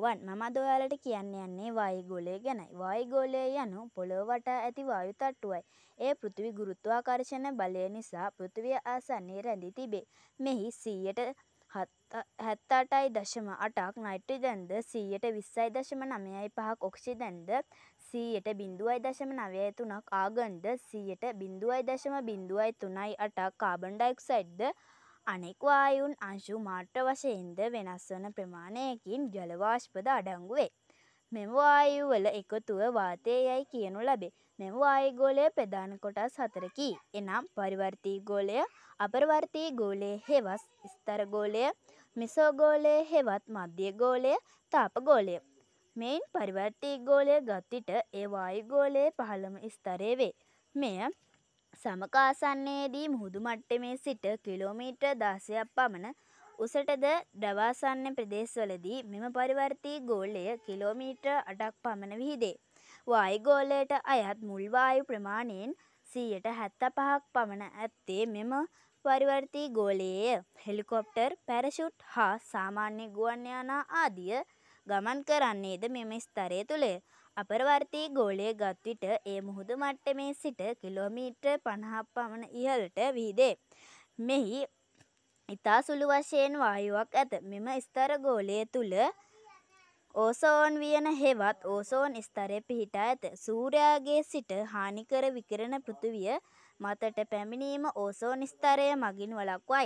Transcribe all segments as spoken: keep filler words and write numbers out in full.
වන් මම අද ඔයාලට කියන්න යන්නේ වායුගෝලය ගැනයි. වායුගෝලය යනු පොළොව වටා ඇති වායු තට්ටුවයි. එය පෘථිවි ගුරුත්වාකර්ෂණ බලය නිසා පෘථිවිය ආසන්නයේ රැඳී තිබේ. මෙහි සීයට හැත්තඅටයි දශම අටක් නයිට්‍රජන්ද සීයට විස්සයි දශම නවයයි පහක් ඔක්සිජන්ද සීයට බිංදුවයි දශම නවයයි තුනක් ආගන්ද සීයට බිංදුවයි දශම බිංදුවයි තුනයි අටක් කාබන් ඩයොක්සයිඩ්ද අනෙක් වායුන් අංශු මාත්‍ර වශයෙන්ද වෙනස් වන ප්‍රමාණයකින් ජල වාෂ්පද අඩංගු වේ. මෙම වායු වල එකතුව වාතය යයි කියනු ලැබේ. මෙම වායුගෝලය ප්‍රධාන කොටස් හතරකි. එනම් පරිවර්තී ගෝලය, අපරිවර්තී ගෝලය හෙවත් ස්ථර ගෝලය, මෙසෝගෝලය හෙවත් මධ්‍ය ගෝලය, තාප ගෝලය. මෙයින් පරිවර්තී ගෝලය ගත් විට ඒ වායුගෝලයේ පහළම ස්ථරය වේ. මෙය සමකාසන්නයේදී මුහුදු මට්ටමේ සිට කිලෝමීටර් දහසයක් පමණ උසටද ද්‍රවාසන්න ප්‍රදේශවලදී මෙම පරිවර්තී ගෝලය කිලෝමීටර් අටක් පමණ විහිදේ. වායුගෝලයට අයත් මුල් වායු ප්‍රමාණයෙන් සීයට හැත්තෑපහක් පමණ ඇත්තේ මෙම පරිවර්තී ගෝලයේය. හෙලිකොප්ටර්, පැරෂුට් හා සාමාන්‍ය ගුවන් යානා ආදිය ගමන් කරන්නේද මෙම ස්ථරය තුළය. අපරිවර්තී ගෝලය ගත් විට එය මුහුදු මට්ටමේ සිට කිලෝමීටර් පනහක් පමණ ඉහළට විහිදේ. මෙහි ඉතා සුළු වශයෙන් වායුවක් ඇත. මෙම ස්ථර ගෝලය තුළ ඕසෝන් වියන හෙවත් ඕසෝන් ස්ථරය පිහිටා ඇත. සූර්යාගේ සිට හානිකර විකිරණ පෘථිවිය මතට පැමිණීම ඕසෝන් ස්ථරය මගින් වළක්වයි.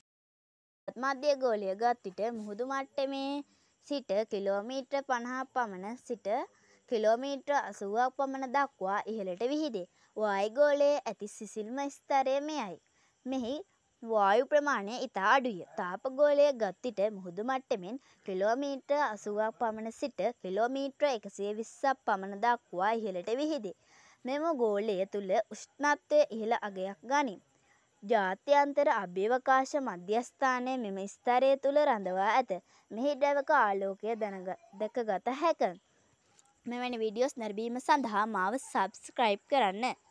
මධ්‍ය ගෝලය ගත් විට මුහුදු මට්ටමේ සිට කිලෝමීටර් පනහක් පමණ සිට කිලෝමීටර් අසූවක් පමණ දක්වා ඉහළට විහිදේ. වායුගෝලයේ ඇති සිසිල්ම ස්ථරය මෙයයි. මෙහි වායු ප්‍රමාණය ඉතා අඩුය. තාප ගෝලය ගත් විට මුහුදු මට්ටමින් කිලෝමීටර් අසූවක් පමණ සිට කිලෝමීටර් එකසිය විස්සක් පමණ දක්වා ඉහළට විහිදේ. මෙම ගෝලය තුළ උෂ්ණත්වය ඉහළ අගයක් ගනී. ජාත්‍යන්තර අභ්‍යවකාශ මධ්‍යස්ථානය මෙම ස්ථරය තුළ රඳවා ඇත. මෙහි ද්‍රවක ආලෝකය දැකගත හැක. මෙවැනි වීඩියෝස් නැරඹීම සඳහා මාව සබ්ස්ක්‍රයිබ් කරන්න.